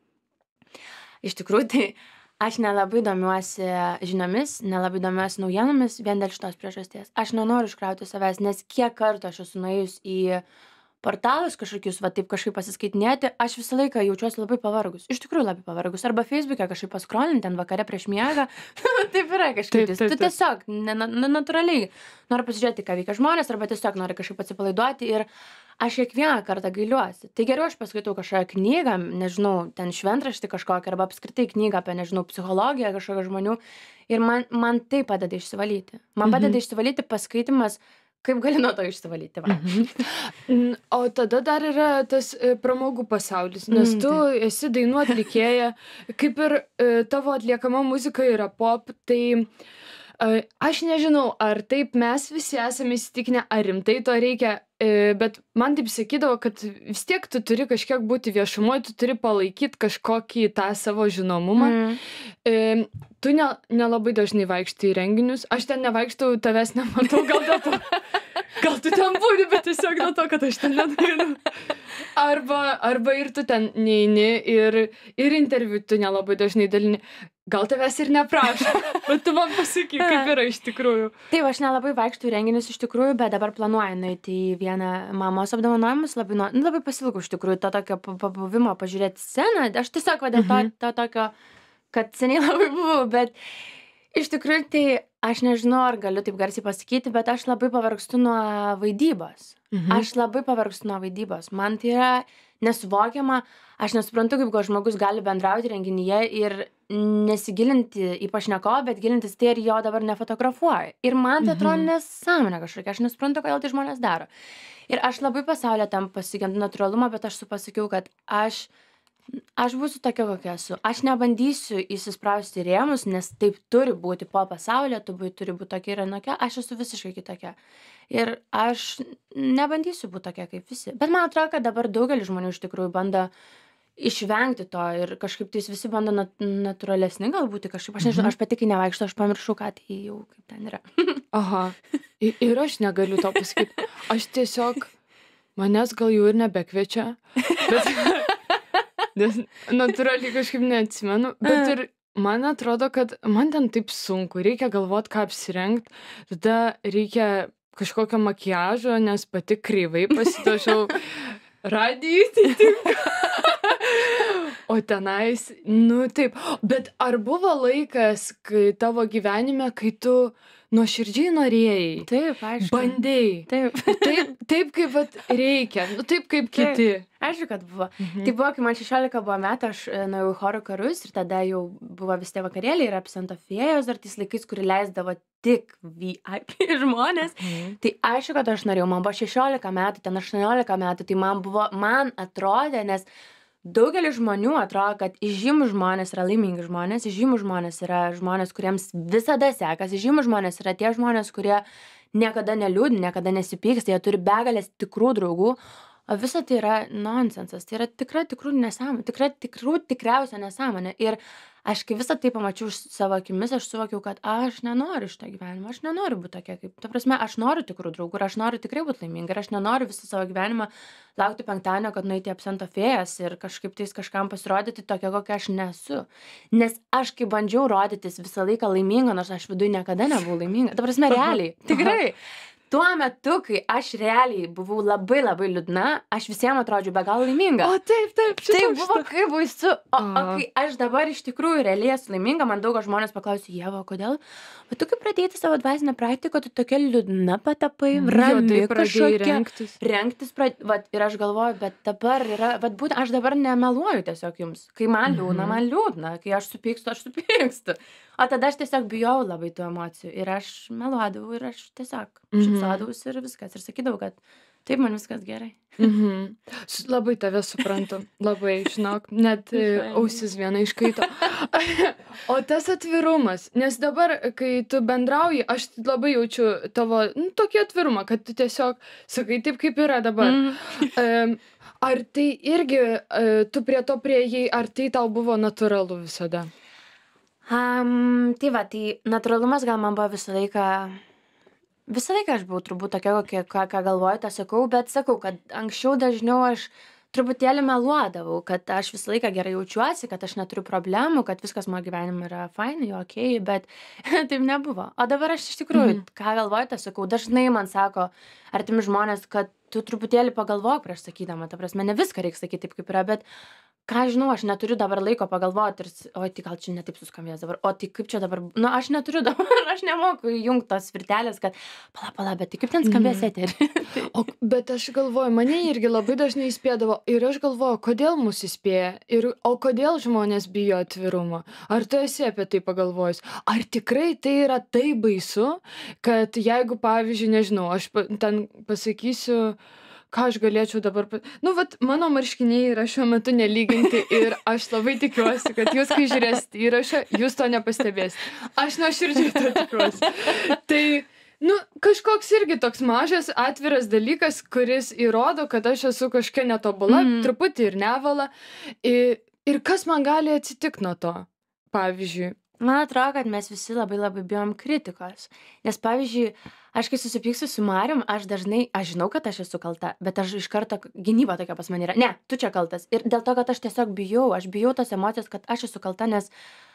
S3: iš tikrųjų, tai aš nelabai domiuosi žiniomis, nelabai domiuosi naujienomis vien dėl šitos priežasties. Aš nenoriu iškrauti savęs, nes kiek kartų aš esu nuėjus į portalus kažkokius, va taip kažkaip pasiskaitinėti, aš visą laiką jaučiuosi labai pavargus. Iš tikrųjų labai pavargus. Arba Facebook'e kažkaip paskrolinti ten vakare prieš miegą. Taip yra kažkaip. Taip, taip, taip. Tu tiesiog natūraliai nori pasižiūrėti, ką veikia žmonės, arba tiesiog nori kažkaip atsipalaiduoti ir aš kiekvieną kartą gailiuosi. Tai geriau aš paskaitau kažkokią knygą, nežinau, ten šventraštį kažkokią, arba apskritai knygą apie, nežinau, psichologiją kažkokią žmonių ir man, man tai padeda išsivalyti. Man padeda mhm. išsivalyti paskaitimas, kaip gali nuo to išsivalyti, va.
S2: Mhm. O tada dar yra tas e, pramogų pasaulis, nes tu mm, esi dainų atlikėja, kaip ir e, tavo atliekama muzika yra pop, tai e, aš nežinau, ar taip mes visi esame įsitikinę, ar rimtai to reikia, e, bet man taip sakydavo, kad vis tiek tu turi kažkiek būti viešumoje, tu turi palaikyti kažkokį tą savo žinomumą. Mm. E, tu ne, nelabai dažnai vaikštai į renginius, aš ten nevaikštau, tavęs nematau, gal dėl to, gal tu ten būni, bet tiesiog dėl to, kad aš ten nedainu. Arba, arba ir tu ten neini ir, ir interviu tu nelabai dažnai dalini. Gal tavęs ir neprašo, bet tu man pasakyk, kaip yra iš tikrųjų.
S3: Taip, aš nelabai vaikštų į renginius iš tikrųjų, bet dabar planuoju nueiti į vieną mamos apdovanojimus, labai, nu, labai pasilgau iš tikrųjų to tokio pabuvimo, pažiūrėti sceną. Aš tiesiog va, dėl to, to tokio, kad seniai labai buvau, bet iš tikrųjų tai aš nežinau, ar galiu taip garsiai pasakyti, bet aš labai pavargstu nuo vaidybos. Mhm. Aš labai pavargstu nuo vaidybos. Man tai yra nesuvokiama, aš nesuprantu, kaip žmogus gali bendrauti renginyje ir nesigilinti į pašnekovą, bet gilintis tai, ar jo dabar nefotografuoja. Ir man tai atrodo nesąmonė kažkokia, aš nesuprantu, kodėl tai žmonės daro. Ir aš labai pasaulyje tam pasigendu natūralumą, bet aš supasakiau, kad aš Aš būsiu tokia, kokia esu. Aš nebandysiu įsisprausti rėmus, nes taip turi būti po pasaulyje, tu turi būti tokia ir anokia, aš esu visiškai kitokia. Ir aš nebandysiu būti tokia kaip visi. Bet man atrodo, kad dabar daugelis žmonių iš tikrųjų bando išvengti to ir kažkaip tais visi bando nat natūralesni galbūt kažkaip, aš nežinau, aš pati kai nevaikštau, aš pamiršau, ką tai jau kaip ten yra.
S2: Aha. I ir aš negaliu to pasakyti. Aš tiesiog, manęs gal jau ir nebekviečia, bet nes natūraliai kažkaip neatsimenu, bet ir man atrodo, kad man ten taip sunku, reikia galvot, ką apsirengt, tada reikia kažkokio makiažo, nes pati kreivai pasitašau radijai, tai taip. O tenais, nu taip, bet ar buvo laikas, kai tavo gyvenime, kai tu nuoširdžiai norėjai,
S3: Taip, aišku.
S2: bandėjai,
S3: Taip.
S2: taip, taip kaip vat reikia, nu taip kaip kiti.
S3: Aišku, kad buvo.
S2: Mhm.
S3: Tai buvo, kai man šešiolika buvo metų, aš e, nuėjau į choro karus ir tada jau buvo vis tie vakarėliai ir absento fėjos dar tais laikais, kurį leisdavo tik V I P žmonės.
S2: Mhm.
S3: Tai aišku, kad aš norėjau, man buvo šešiolika metų, ten aštuoniolika metų, tai man buvo, man atrodė, nes daugelis žmonių atrodo, kad įžymūs žmonės yra laimingi žmonės, įžymūs žmonės yra žmonės, kuriems visada sekasi, įžymūs žmonės yra tie žmonės, kurie niekada neliūdi, niekada nesipyksta, jie turi begalės tikrų draugų, o visa tai yra nonsensas, tai yra tikra tikrų nesąmonė, tikra tikrų tikriausia nesąmonė. Ir aš kai visą tai pamačiau iš savo akimis, aš suvokiau, kad aš nenoriu šito gyvenimo, aš nenoriu būti tokia kaip, ta prasme, aš noriu tikrų draugų ir aš noriu tikrai būti laiminga ir aš nenoriu visą savo gyvenimą laukti penktadienio, kad nueiti į absento fėjas ir kažkaip tais kažkam pasirodyti tokia, kokia aš nesu. Nes aš kai bandžiau rodytis visą laiką laiminga, nors aš viduj niekada nebuvau laiminga. Ta prasme, realiai, tikrai. Tuo metu, kai aš realiai buvau labai labai liūdna, aš visiems atrodžiau be galo laiminga.
S2: O taip, taip,
S3: Tai
S2: šitą,
S3: buvo
S2: šitą.
S3: kaip baisu. O, o
S2: Aha.
S3: kai aš dabar iš tikrųjų realiai esu laiminga, man daug žmonės paklausė, Ieva, kodėl? Bet tu kaip pradėjai savo dvasinę praktiką, tu tokia liūdna patapai,
S2: Jo,
S3: rami
S2: taip pradėjai
S3: kažkokia.
S2: rengtis.
S3: Rengtis, prad... vat, ir aš galvoju, bet dabar yra, vat būtent aš dabar nemeluoju tiesiog jums. Kai man liūdna, man liūdna, kai aš supykstu, aš supykstu. O tada aš tiesiog bijau labai tų emocijų ir aš meluodavau ir aš tiesiog
S2: Mhm.
S3: šypsodavausi ir viskas. Ir sakydavau, kad taip, man viskas gerai.
S2: Mhm. S- Labai tave suprantu, labai, žinok, net e,
S3: Fainai.
S2: ausis viena iškaito. O tas atvirumas, nes dabar, kai tu bendrauji, aš labai jaučiu tavo, nu, tokį atvirumą, kad tu tiesiog sakai taip, kaip yra dabar.
S3: Mm.
S2: Em, Ar tai irgi, e, tu prie to prieėjai, ar tai tau buvo natūralu visada?
S3: Um, tai va, tai natūralumas gal man buvo visą laiką, visą laiką aš buvau turbūt tokia, kokia, ką, ką galvoju, tą sakau, bet sakau, kad anksčiau dažniau aš truputėlį meluodavau, kad aš visą laiką gerai jaučiuosi, kad aš neturiu problemų, kad viskas mano gyvenime yra fainai, okei, bet taip nebuvo. O dabar aš iš tikrųjų,
S2: Mhm.
S3: ką galvoju, tą sakau, dažnai man sako artimi žmonės, kad tu truputėlį pagalvok prieš sakydama, ta prasme, ne viską reikia sakyti taip, kaip yra, bet ką žinau, aš neturiu dabar laiko pagalvoti ir, s- oi, tai gal čia netaip suskambės dabar, o tai kaip čia dabar, nu, aš neturiu dabar, aš nemoku įjungti tos virtelės, kad, pala, pala, bet tai kaip ten skambės
S2: Mhm.
S3: eterį.
S2: O, bet aš galvoju, mane irgi labai dažnai įspėdavo ir aš galvoju, kodėl mus įspėja ir, o kodėl žmonės bijo atvirumo. Ar tu esi apie tai pagalvojus? Ar tikrai tai yra taip baisu, kad jeigu, pavyzdžiui, nežinau, aš pa- ten pasakysiu, ką aš galėčiau dabar... pa- Nu, vat, mano marškiniai yra šiuo metu nelyginti ir aš labai tikiuosi, kad jūs, kai žiūrėsite įrašą, jūs to nepastebėsite. Aš nuoširdžiai to tikiuosi. Tai, nu, kažkoks irgi toks mažas, atviras dalykas, kuris įrodo, kad aš esu kažkokia netobula,
S3: Mhm.
S2: truputį ir nevala. Ir, ir kas man gali atsitikti nuo to, pavyzdžiui.
S3: Man atrodo, kad mes visi labai labai bijom kritikos. Nes, pavyzdžiui, aš kai susipyksiu su Marium, aš dažnai, aš žinau, kad aš esu kalta, bet aš iš karto gynyba tokia pas mane yra. Ne, tu čia kaltas. Ir dėl to, kad aš tiesiog bijau, aš bijau tos emocijos, kad aš esu kalta, nes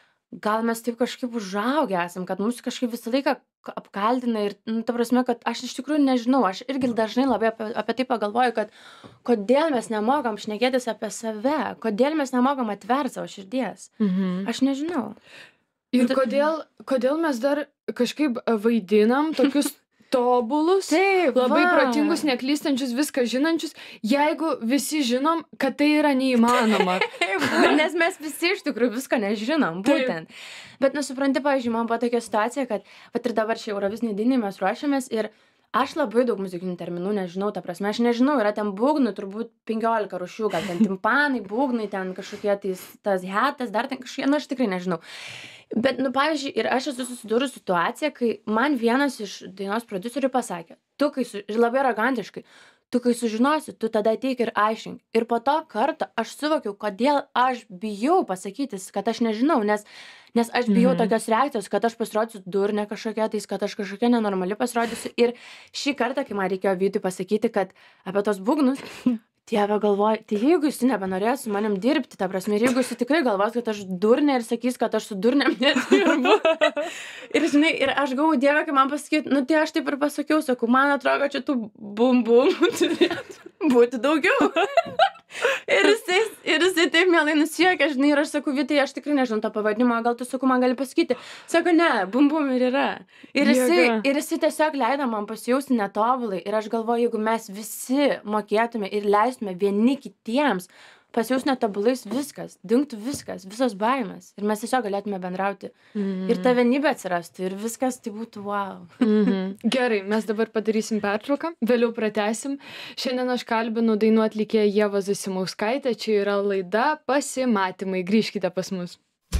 S3: gal mes taip kažkaip užaugę esam, kad mus kažkaip visą laiką k- apkaltina ir, nu, ta prasme, kad aš iš tikrųjų nežinau, aš irgi dažnai labai apie, apie tai pagalvoju, kad kodėl mes nemokam šnekėtis apie save, kodėl mes nemokam atverti savo širdies.
S2: Mhm.
S3: Aš nežinau.
S2: Ir
S3: Tu-
S2: kodėl, kodėl mes dar kažkaip vaidinam tokius tobulus,
S3: Taip,
S2: labai
S3: va.
S2: protingus, neklystančius, viską žinančius, jeigu visi žinom, kad tai yra neįmanoma.
S3: Taip, nes mes visi iš tikrųjų visko nežinom,
S2: Taip.
S3: būtent. Bet, nusipranti, pavyzdžiui, man buvo tokia situacija, kad, vat ir dabar šį Eurovizinį dainį mes ruošiamės ir aš labai daug muzikinių terminų nežinau, ta prasme, aš nežinau, yra ten būgnų, turbūt penkiolika rūšių, gal ten timpanai, būgnai, ten kažkokie tais, tas hetas, dar ten kažkokie, na, aš tikrai nežinau. Bet, nu, pavyzdžiui, ir aš esu susidūrus situaciją, kai man vienas iš dainos prodiuserių pasakė, tu kai, su, ir labai arogantiškai, tu kai sužinosi, tu tada ateik ir aiškink. Ir po to kartą aš suvokiau, kodėl aš bijau pasakyti, kad aš nežinau, nes, nes aš bijau
S2: Mhm.
S3: tokios reakcijos, kad aš pasirodysiu durnė kažkokia, tais, kad aš kažkokia nenormali pasirodysiu. Ir šį kartą, kai man reikėjo Vytui pasakyti, kad apie tos būgnus, Dieve galvoju, tai jeigu jis nebenorės su manim dirbti, ta prasme, ir jeigu jis tikrai galvos, kad aš durnė ir sakys, kad aš su durnėm nedirbu. ir, žinai, ir aš galvoju, Dieve, kai man pasakyti, nu tai aš taip ir pasakiau, sakau, man atrodo, kad čia tų bum bum turėtų būti daugiau. ir, jisai, ir jisai taip mielai nusijuokė, žinai, ir aš sakau, Vytai, aš tikrai nežinau to pavadinimo, gal tu, sakau, man gali pasakyti. Sako, ne, bum bum ir yra. Ir jisai,
S2: Jėga.
S3: ir jisai tiesiog leido man pasijausti netobulai. Ir aš galvoju, jeigu mes visi mokėtume ir leistume vieni kitiems pasijausti netobulais, viskas, dingtų viskas, visos baimės. Ir mes tiesiog galėtume bendrauti.
S2: Mhm.
S3: Ir ta vienybė atsirastų. Ir viskas tai būtų wow.
S2: Mhm. Gerai, mes dabar padarysim pertrauką, vėliau pratęsim. Šiandien aš kalbinu dainų atlikėją Ievą Zasimauskaitę, čia yra laida Pasimatymai. Grįžkite pas mus.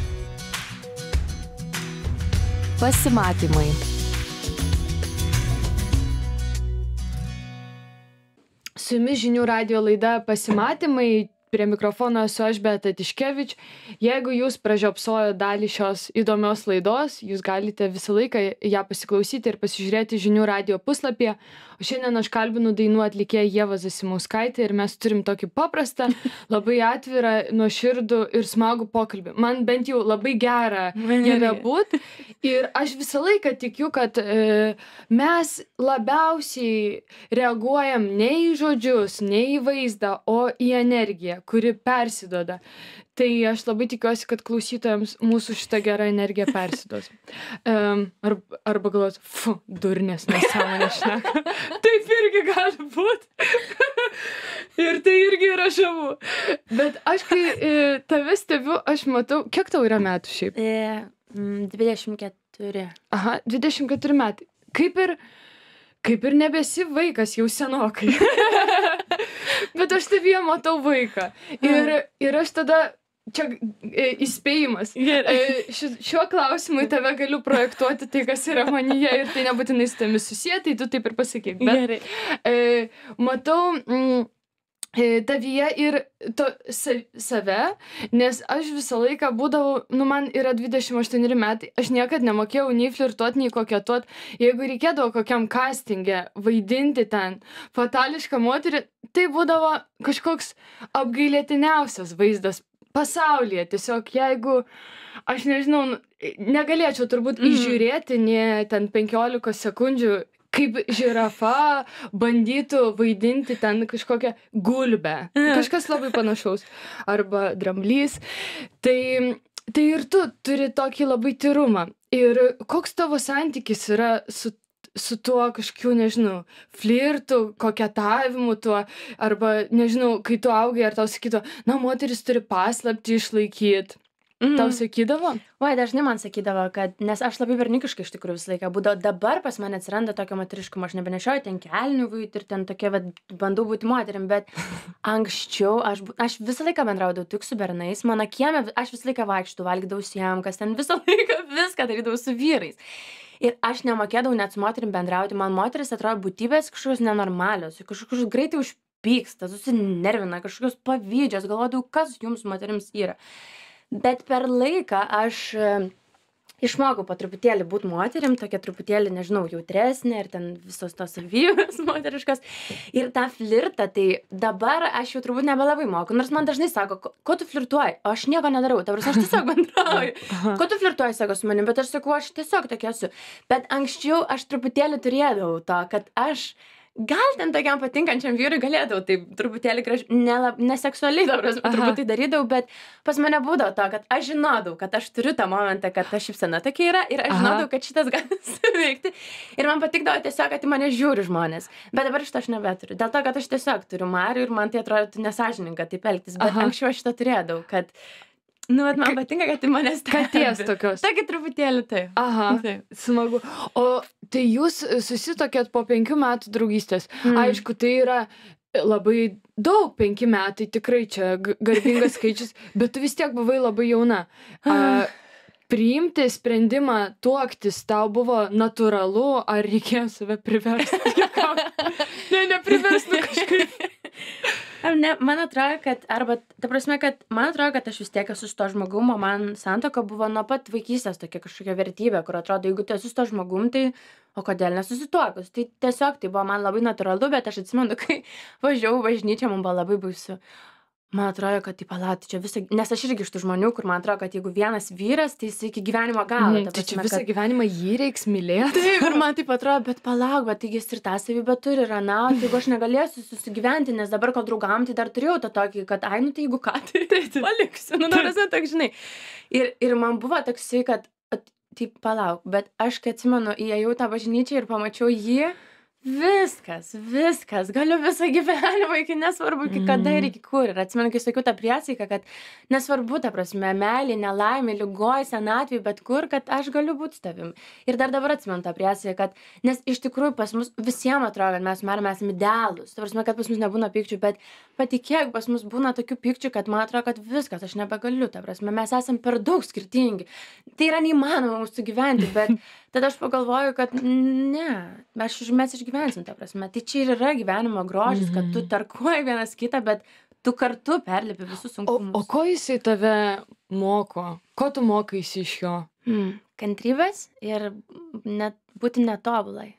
S1: Pasimatymai.
S2: Su jumis žinių radijo laida Pasimatymai. Prie mikrofono esu aš, Beata Tiškevič. Jeigu jūs pražiopsojo dalį šios įdomios laidos, jūs galite visą laiką ją pasiklausyti ir pasižiūrėti žinių radijo puslapyje. O šiandien aš kalbinu dainų atlikėją Ievą Zasimauskaitę ir mes turim tokį paprastą, labai atvirą, nuoširdų ir smagų pokalbį. Man bent jau labai gera jame būt. Ir aš visą laiką tikiu, kad e, mes labiausiai reaguojam ne į žodžius, ne į vaizdą, o į energiją, kuri persiduoda. Tai aš labai tikiuosi, kad klausytojams mūsų šitą gerą energiją persiduos. Um, arba, arba galvos, fu, durnės nesąmonė šneka. Taip irgi gali būti. Ir tai irgi yra žavu. Bet aš kai e, tave stebiu, aš matau, kiek tau yra metų šiaip?
S3: E, mm, dvidešimt keturi.
S2: Aha, dvidešimt keturi metai. Kaip ir, kaip ir nebesi vaikas jau senokai. Bet aš tavyje matau vaiką. Ir, ir aš tada, čia e, įspėjimas. E, ši, šiuo klausimu į tave galiu projektuoti tai, kas yra manyje ir tai nebūtinai su tami susiję, tai tu taip ir pasakyk. Bet
S3: Gerai.
S2: e, matau mm, e, tavyje ir to, sa, save, nes aš visą laiką būdavau, nu man yra dvidešimt aštuoneri metai, aš niekad nemokėjau nei flirtuot, nei koketuot. Jeigu reikėdavo kokiam castinge vaidinti ten fatališką moterį, tai būdavo kažkoks apgailėtiniausias vaizdas pasaulyje. Tiesiog jeigu, aš nežinau, negalėčiau turbūt mm. įžiūrėti nie ten penkiolikos sekundžių, kaip žirafa bandytų vaidinti ten kažkokią gulbę. Kažkas labai panašaus. Arba dramblys. Tai, tai ir tu turi tokį labai tyrumą. Ir koks tavo santykis yra su su tuo kažkokiu, nežinau, flirtu, koketavimu tuo, arba, nežinau, kai tu augai, ar tau sakytų, na, moteris turi paslaptį išlaikyti. Mm. Tau sakydavo?
S3: Oi, dažnai man sakydavo, kad, nes aš labai bernikiškai iš tikrųjų visą laiką būdavo, dabar pas mane atsiranda tokio moteriškumo, aš nebenešioju ten kelnių ir ten tokia, bet bandau būti moterim, bet anksčiau aš, aš visą laiką bendraudavau tik su bernais, mano kieme, aš visą laiką vaikštų, valgydavau siemkas, ten visą laiką viską darydavau su vyrais. Ir aš nemokėdavau net su moterim bendrauti, man moteris atrodo būtybės kažkokios nenormalios, kažkokios greitai užpyksta, susinervina, kažkokios pavydžios, galvodavau, kas jums moterims yra. Bet per laiką aš išmokau po truputėlį būti moterim, tokia truputėlį, nežinau, jautresnė ir ten visos tos savybės moteriškos. Ir tą flirtą, tai dabar aš jau turbūt nebelabai moku, nors man dažnai sako, ko, ko tu flirtuoji, o aš nieko nedarau, tavars aš tiesiog bendrauju. Ko tu flirtuoji, sako su manim, bet aš sakau, aš tiesiog tokia esu. Bet anksčiau aš truputėlį turėdavau to, kad aš gal ten tokiam patinkančiam vyrui galėdavau taip truputėlį graž... Nelab... neseksualiai dabar turbūt tai darydavau, bet pas mane būdavo to, kad aš žinodavau, kad aš turiu tą momentą, kad ta šypsena tokia yra ir aš
S2: Aha.
S3: žinodavau, kad šitas gali suveikti. Ir man patikdavo tiesiog, kad į mane žiūri žmonės. Bet dabar šitą aš nebeturiu. Dėl to, kad aš tiesiog turiu Marių ir man tai atrodo nesąžininga taip elgtis. Bet
S2: Aha.
S3: anksčiau aš šitą turėdavau, kad nu, bet man patinka, kad į mane stebi.
S2: Katės tokios.
S3: Tokį truputėlį tai.
S2: Aha,
S3: Taip.
S2: smagu. O tai jūs susitokėt po penkių metų draugystės.
S3: Mm.
S2: Aišku, tai yra labai daug, penki metai, tikrai čia g- garbingas skaičius, bet tu vis tiek buvai labai jauna. A, priimti sprendimą tuoktis tau buvo natūralu, ar reikėjo save priversti? ne, nepriversti kažkaip.
S3: Ne, man atrodo, kad, arba, ta prasme, kad man atrodo, kad aš vis tiek esu su to žmogum, o man santuoka buvo nuo pat vaikystės tokia kažkokia vertybė, kur atrodo, jeigu tu esi su to žmogum, tai o kodėl nesusituokus? Tai tiesiog tai buvo man labai natūralu, bet aš atsimenu, kai važiavau bažnyčią, man buvo labai baisu. Man atrodo, kad tai palauti čia visą, nes aš irgi iš tų žmonių, kur man atrodo, kad jeigu vienas vyras, tai jis iki gyvenimo galo.
S2: Mm, tai čia visą kad... gyvenimą jį reiks mylėti.
S3: Taip, ir man taip atrodo, bet palauk, bet taigi jis ir tą savybę turi, ir aną, tai jeigu aš negalėsiu susigyventi, nes dabar kol draugam, tai dar turėjau tą tokį, kad ai, nu tai jeigu ką, tai, tai, tai paliksiu, nu nors netak, žinai. Ir, ir man buvo toksai, kad, taip palauk, bet aš, kai atsimenu, įėjau tą bažnyčią ir pamačiau jį, viskas, viskas, galiu visą gyvenimą, iki nesvarbu, iki kada ir iki kur. Ir atsimenu, kai sakiau tą priesaiką, kad nesvarbu, ta prasme, meilė, nelaimė, lygoj, senatvė, bet kur, kad aš galiu būti su tavim. Ir dar dabar atsimenu tą priesaiką, kad, nes iš tikrųjų pas mus visiems atrodo, kad mes merim esame idealūs. Ta prasme, kad pas mus nebūna pykčių, bet patikėk, pas mus būna tokių pykčių, kad man atrodo, kad viskas, aš nebegaliu, ta prasme, mes esame per daug skirtingi. Tai yra neįmanoma mūsų gyventi, bet tada aš pagalvoju, kad ne, mes, mes išgyvensim, ta prasme. Tai čia ir yra gyvenimo grožis, kad tu tarkuoji vienas kitą, bet tu kartu perlipi visus sunkumus.
S2: O, o ko jisai tave moko? Ko tu mokaisi iš jo?
S3: Hmm. Kantrybės ir net, būti netobulai.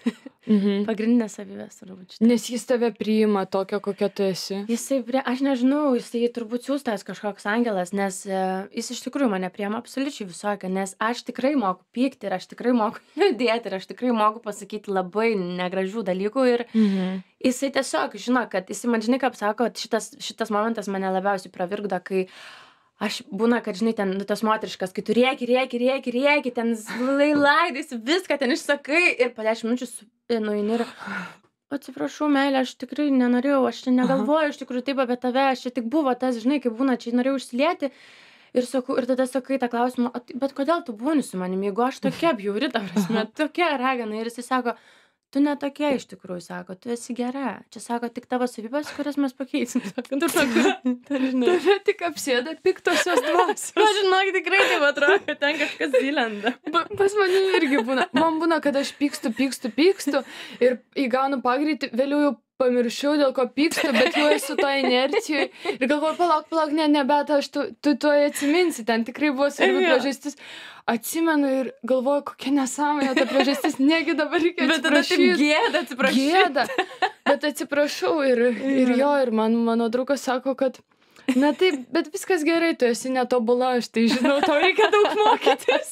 S2: Mhm.
S3: Pagrindinės savybės turbūt.
S2: Nes jis tave priima tokia, kokia tu esi.
S3: Jisai, prie, aš nežinau, jisai turbūt siūstas kažkoks angelas, nes e, jis iš tikrųjų mane priima absoliučiai visokią, nes aš tikrai moku pykti ir aš tikrai moku liūdėti ir aš tikrai moku pasakyti labai negražių dalykų ir mhm. jisai tiesiog žino, kad jisai man žinai, kaip sako, šitas, šitas momentas mane labiausiai pravirkdo, kai aš būna, kad, žinai, ten, nu, tas moteriškas, kai tu rėki, rėki, rėki, rėki, ten laidais, viską ten išsakai ir po dešimt minučių nueini ir, atsiprašau, meilė, aš tikrai nenorėjau, aš čia negalvoju, iš tikrųjų taip apie tave, aš čia tik buvo tas, žinai, kaip būna, čia norėjau išsilieti ir, sakau, ir tada sakai tą klausimą, bet kodėl tu būni su manimi, jeigu aš tokia bjauri, ta prasme, tokia ragana ir jisai sako, tu ne tokia iš tikrųjų, sako, tu esi gera. Čia sako tik tavo savybės, kurias mes pakeisim. Tu sako,
S2: tave tik apsėda piktosios dvasios.
S3: Aš žinok, tikrai taip atrodo, kad ten kažkas įlenda.
S2: Ba, pas mane irgi būna. Man būna, kad aš pykstu, pykstu, pykstu ir įgaunu pagreitį, vėliau jau pamiršau, dėl ko pykstu, bet jau esu to inercijoj ir galvoju, palauk, palauk, ne, ne, bet aš tu, tu to atsiminsi, ten tikrai buvo svarbi priežastis. Atsimenu ir galvoju, kokia nesąmonė ta priežastis, negi dabar reikia atsiprašyti.
S3: Bet tada taip gėda atsiprašyti.
S2: Gėda, bet atsiprašau ir, ir jo, ir man, mano draugas sako, kad na taip, bet viskas gerai, tu esi netobula, aš tai žinau, tau reikia daug mokytis.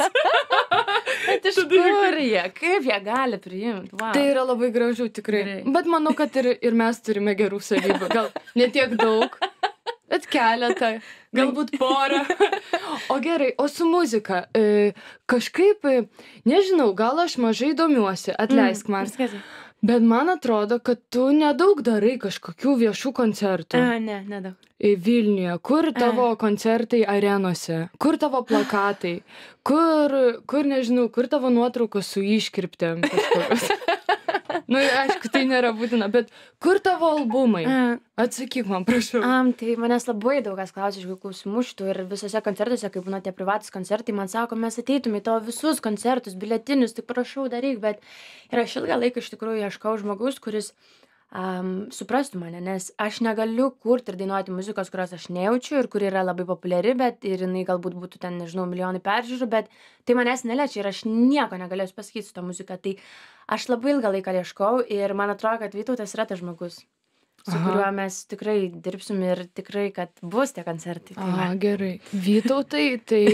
S3: Bet iš kur jie, kaip jie gali priimti? Wow.
S2: Tai yra labai gražu, tikrai. Gerai. Bet manau, kad ir, ir mes turime gerų savybių. Gal ne tiek daug, bet keletą, galbūt porą. O gerai, o su muzika, e, kažkaip, nežinau, gal aš mažai domiuosi, atleisk man.
S3: Mm,
S2: bet man atrodo, kad tu nedaug darai kažkokių viešų koncertų.
S3: A, ne, nedaug.
S2: Vilniuje, kur tavo A. koncertai arenose, kur tavo plakatai, kur, kur nežinau, kur tavo nuotraukos su iškirptėm kažkokios. Nu, aišku, tai nėra būtina, bet kur tavo albumai? A. Atsakyk man, prašau.
S3: Um, tai manęs labai daug kas klausia iš klausimų šitų ir visose koncertuose, kai būna tie privatus koncertai, man sako, mes ateitume į tavo visus koncertus, biletinius, tik prašau daryk, bet ir aš ilgą laiką iš tikrųjų ieškau žmogus, kuris um, suprastų mane, nes aš negaliu kurti ir dainuoti muzikos, kurios aš nejaučiu ir kuri yra labai populiari, bet ir jinai galbūt būtų ten, nežinau, milijonai peržiūrų, bet tai manęs neliečia ir aš nieko negalėsiu pasakyti su ta muzika. Tai aš labai ilgą laiką ieškau ir man atrodo, kad Vytautas yra tas žmogus, su Aha. kuriuo mes tikrai dirbsim ir tikrai, kad bus tie koncertai. Tai
S2: Aha, gerai. Vytautai, tai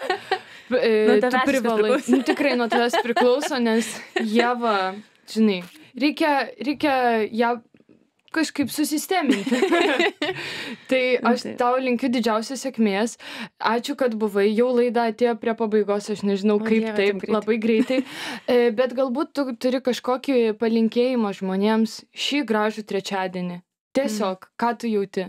S2: e, tu privalai. Nu, tikrai nuo tavęs priklauso, nes Ieva, žinai, reikia, reikia ją kažkaip susisteminti. Tai aš tau linkiu didžiausios sėkmės. Ačiū, kad buvai. Jau laida atėjo prie pabaigos, aš nežinau, kaip
S3: o, dieve,
S2: taip,
S3: taip
S2: labai greitai. Bet galbūt tu turi kažkokį palinkėjimą žmonėms šį gražų trečiadienį. Tiesiog, mm. ką tu jauti?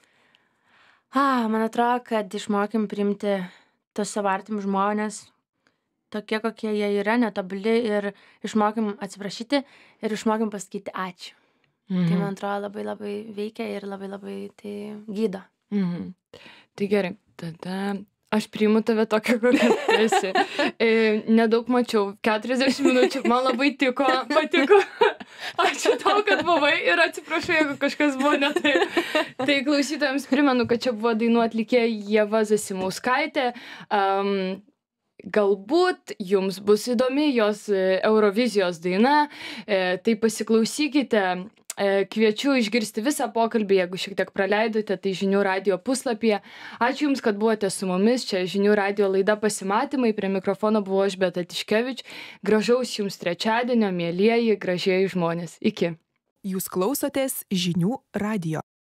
S3: A, man atrodo, kad išmokim priimti tos savo artimus žmonės, tokie, kokie jie yra, netobuli ir išmokim atsiprašyti ir išmokim pasakyti ačiū. Mhm. Tai man atrodo labai labai veikia ir labai labai tai gydo.
S2: Mhm. Tai gerai, tada aš priimu tave tokią, kokia tu esi. E, nedaug mačiau, keturiasdešimt minučių, man labai tiko, patiko. Ačiū tau, kad buvai ir atsiprašau, jeigu kažkas buvo ne taip. Tai klausytojams primenu, kad čia buvo dainų atlikėja Ieva Zasimauskaitė. Um, Galbūt jums bus įdomi jos Eurovizijos daina, e, tai pasiklausykite. Kviečiu išgirsti visą pokalbį, jeigu šiek tiek praleidote, tai Žinių radijo puslapyje. Ačiū Jums, kad buvote su mumis. Čia Žinių radijo laida Pasimatymai. Prie mikrofono buvo aš, Beata Tiškevič. Gražaus Jums trečiadienio, mielieji, gražieji žmonės. Iki.
S4: Jūs klausotės Žinių radijo.